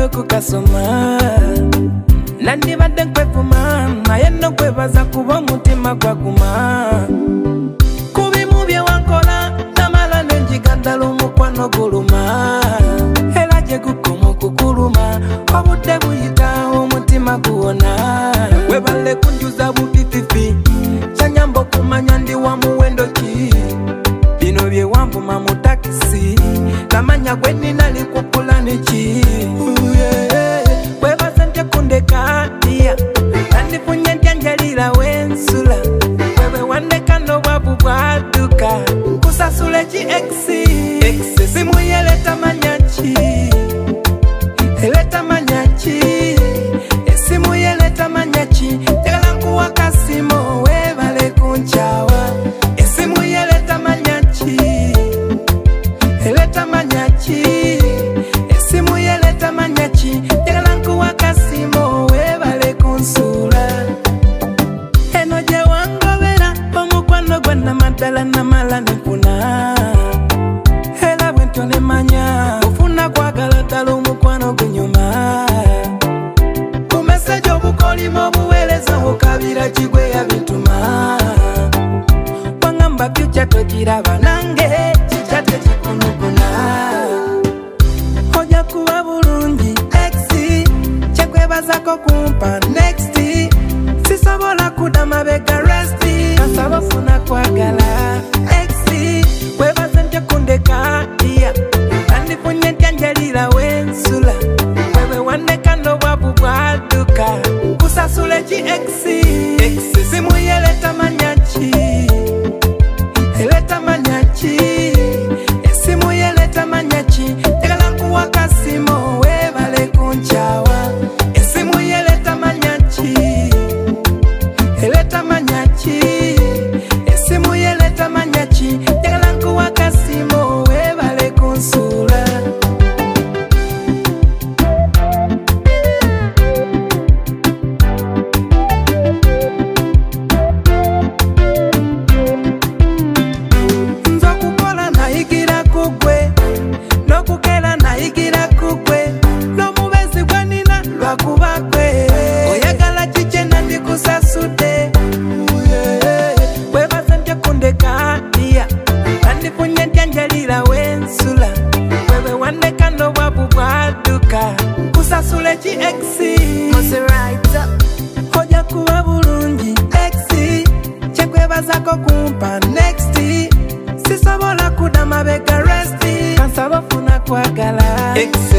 mukwano kukasoma nandibadde nkwevuma naye no kwebaza kuba omutima gwaguma kubimu bye wankola namala nenjiga ddala omukwano guluma era gye gukoma okukuluma obudde buyita omutima guwona webale kunjuza bufififi kyanyamba okumanya ndi wa muwendo ki bino bye wanvuma mu takisi namanya gwe nina likupulani ki webaza ntya kundeka nandifunye ntya njalira wensula wewe wandeka n'obwavu bwadduka kusasula ki ex simu yeleta manya ki eleta manya ki esimu yeleta manya ki njagala nkuwa kasimo webale kunkyawa esimu yeleta manya ki eleta manya ki esimu yeleta manya ki njagala nkuwa kasimo webale kunsula eno gye wangobera omukwano gwa namaddala namala nefuna era bwentyo nemanya ofuna kwagala ddala omukwano gunyuma ku meseji obukolima obuweereza bukabira kigwe yabituma wangamba fyuca togiraba nange kijja tekikunuguna ojja kuba bulungi ex kyekwebazako kumpa next sisobola kudda mabega resti kasaba ofuna kwagala ex webaze ntya kundeka nandifunye ntya njalira wensula wewe wandeka n'obwavu bwadduka kusasula ki ex simu yeleta manya ki eleta manya ki esimu yeleta manya ki njagala nkuwa kasimo webale kunkyawa esimu yeleta manya ki eleta manya ki esimu yeleta manya ki njagala nkuwa kasimo webale kunsula nza okukola nayigira kugwe n'okukera nayigira kugwe n'omubezi gwe nina lwakuba gwe oyagala kikye nandikusasudde webaze ntya kundeka nandifunye ntya njalira wensula wewe wandeka n'obwavu bwadduka kusasula ki ex ojja kuba bulungi ex kyekwebazako kumpa next sisobola kudda mabega resti kansaba ofuna kwagala ex